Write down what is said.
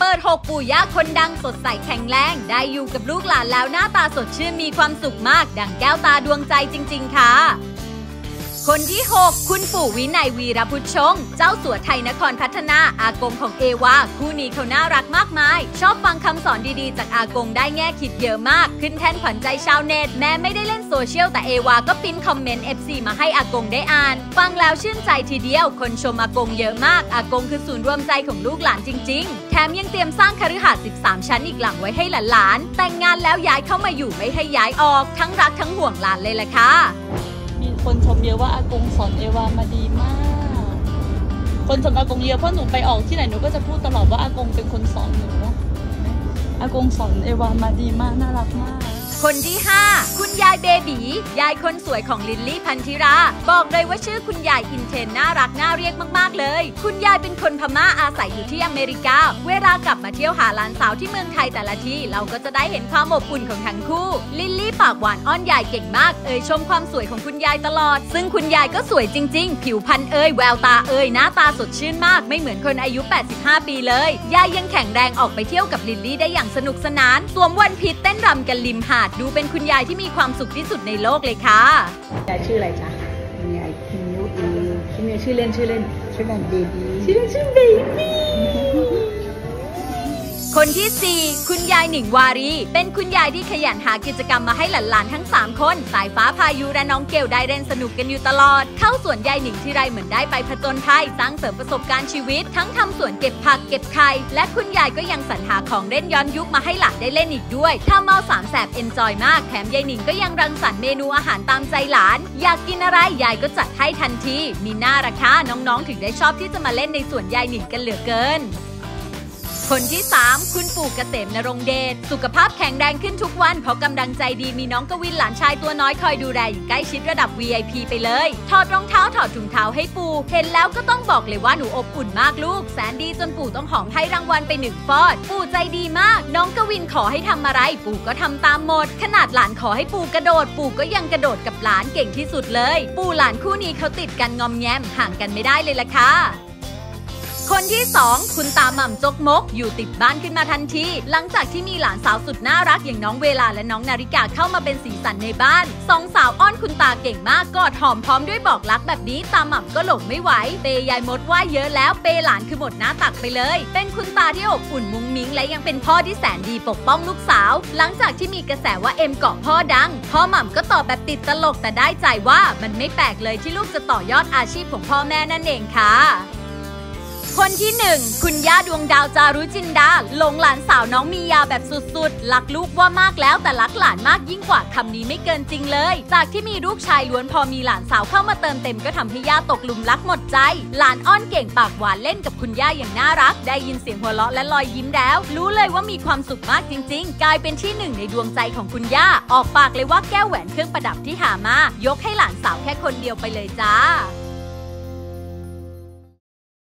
ปิด6ปู่ย่าคนดังสดใสแข็งแรงได้อยู่กับลูกหลานแล้วหน้าตาสดชื่นมีความสุขมากดั่งแก้วตาดวงใจจริงๆค่ะคนที่6คุณปู่วินัยวีรพุทธชงเจ้าสัวไทยนครพัฒนาอากงของเอวาคู่นี้เขาน่ารักมากมายชอบฟังคำสอนดีๆจากอากงได้แง่คิดเยอะมากขึ้นแท่นขวัญใจชาวเน็ตแม้ไม่ได้เล่นโซเชียลแต่เอวาก็พิมพ์คอมเมนต์ FC มาให้อากงได้อ่านฟังแล้วชื่นใจทีเดียวคนชมอากงเยอะมากอากงคือศูนย์รวมใจของลูกหลานจริงๆแถมยังเตรียมสร้างคฤหาสน์13ชั้นอีกหลังไว้ให้หลานๆแต่งงานแล้วย้ายเข้ามาอยู่ไม่ให้ย้ายออกทั้งรักทั้งห่วงหลานเลยล่ะค่ะมีคนชมเยอะว่าอากงสอนเอวามาดีมากคนชมอากงเยอะเพราะหนูไปออกที่ไหนหนูก็จะพูดตลอดว่าอากงเป็นคนสอนหนูอากงสอนเอวามาดีมากน่ารักมากคนที่5คุณยายเบบียายคนสวยของลิลลี่พันธิราบอกเลยว่าชื่อคุณยายอินเทนน่ารักน่าเรียกมากๆเลยคุณยายเป็นคนพม่าอาศัยอยู่ที่อเมริกาเวลากลับมาเที่ยวหาหลานสาวที่เมืองไทยแต่ละทีเราก็จะได้เห็นความอบอุ่นของทั้งคู่ลิลลี่ปากหวานอ้อนยายเก่งมากชมความสวยของคุณยายตลอดซึ่งคุณยายก็สวยจริงๆผิวพรรณแววตาหน้าตาสดชื่นมากไม่เหมือนคนอายุ85ปีเลยยายยังแข็งแรงออกไปเที่ยวกับลิลลี่ได้อย่างสนุกสนานสวมวันพีชเต้นรำกันริมหาดดูเป็นคุณยายที่มีความสุขที่สุดในโลกเลยค่ะยายชื่ออะไรจ๊ะยายคิมยุอีคิมยุชื่อเล่นชื่อเบบีชื่อเล่นชื่อเบบี้คนที่4คุณยายหนิงวารีเป็นคุณยายที่ขยันหากิจกรรมมาให้หลานๆทั้ง3คนสายฟ้าพายุและน้องเกลได้เล่นสนุกกันอยู่ตลอดเข้าสวนยายหนิงที่ไรเหมือนได้ไปผจญภัยสร้างเสริมประสบการณ์ชีวิตทั้งทำสวนเก็บผักเก็บไข่และคุณยายก็ยังสรรหาของเล่นย้อนยุคมาให้หลานได้เล่นอีกด้วยทำเอา3แสบเอนจอยมากแถมยายหนิงก็ยังรังสรรค์เมนูอาหารตามใจหลานอยากกินอะไรยายก็จัดให้ทันทีมีหน้าราคาน้องๆถึงได้ชอบที่จะมาเล่นในสวนยายหนิงกันเหลือเกินคนที่3คุณปู่เกษมนรงค์เดชสุขภาพแข็งแรงขึ้นทุกวันเพราะกำลังใจดีมีน้องกวินหลานชายตัวน้อยคอยดูแลอย่างใกล้ชิดระดับ VIP ไปเลยถอดรองเท้าถอดถุงเท้าให้ปู่เห็นแล้วก็ต้องบอกเลยว่าหนูอบอุ่นมากลูกแสนดีจนปู่ต้องหอมให้รางวัลไป1 ฟอดปู่ใจดีมากน้องกวินขอให้ทำอะไรปู่ก็ทำตามหมดขนาดหลานขอให้ปู่กระโดดปู่ก็ยังกระโดดกับหลานเก่งที่สุดเลยปู่หลานคู่นี้เขาติดกันงอมแงมห่างกันไม่ได้เลยล่ะค่ะคนที่2คุณตาหม่ำจกมกอยู่ติดบ้านขึ้นมาทันทีหลังจากที่มีหลานสาวสุดน่ารักอย่างน้องเวลาและน้องนาฬิกาเข้ามาเป็นสีสันในบ้าน2 สาวอ้อนคุณตาเก่งมากกอดหอมพร้อมด้วยบอกรักแบบนี้ตาหม่ำก็หลงไม่ไหวเปยายมดว่าเยอะแล้วเปหลานคือหมดหน้าตักไปเลยเป็นคุณตาที่อบอุ่นมุ้งมิ้งและยังเป็นพ่อที่แสนดีปกป้องลูกสาวหลังจากที่มีกระแสว่าเอ็มเกาะพ่อดังพ่อหม่ำก็ตอบแบบติดตลกแต่ได้ใจว่ามันไม่แปลกเลยที่ลูกจะต่อยอดอาชีพของพ่อแม่นั่นเองค่ะคนที่1คุณย่าดวงดาวจารุจินดาหลงหลานสาวน้องมียาแบบสุดๆรักลูกว่ามากแล้วแต่รักหลานมากยิ่งกว่าคำนี้ไม่เกินจริงเลยจากที่มีลูกชายล้วนพอมีหลานสาวเข้ามาเติมเต็มก็ทำให้ย่าตกหลุมรักหมดใจหลานอ้อนเก่งปากหวานเล่นกับคุณย่าอย่างน่ารักได้ยินเสียงหัวเราะและรอยยิ้มแล้วรู้เลยว่ามีความสุขมากจริงๆกลายเป็นที่1ในดวงใจของคุณย่าออกปากเลยว่าแก้วแหวนเครื่องประดับที่หามายกให้หลานสาวแค่คนเดียวไปเลยจ้า